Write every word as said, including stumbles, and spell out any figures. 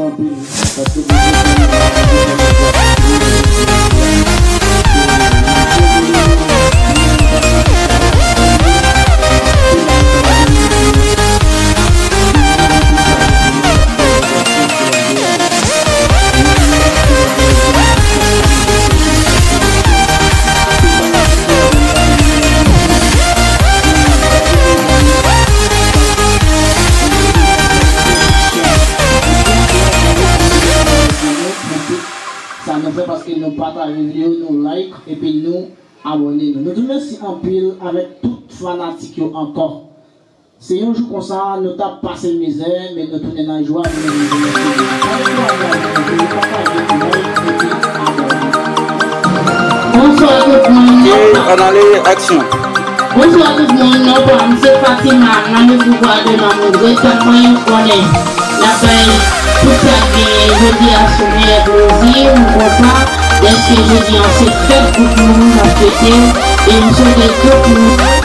en plus. Parce que ça nous fait parce que nous partagons, nous like et puis nous abonnons. Nous nous merci en pile avec toute fanatique encore. C'est un jour comme ça, nous avons passé la misère, mais nous tournons dans la joie. Bonsoir tout le monde. On a les actions. Bonsoir tout le monde. Nous sommes Fatima, nous vous voyons de ma maison. Tellement nous connaissons. La paix, tout ça bien, je dis à soumis et plaisir, nous content. Dès que je dis en secret, pour nous nous fêter et nous sommes tous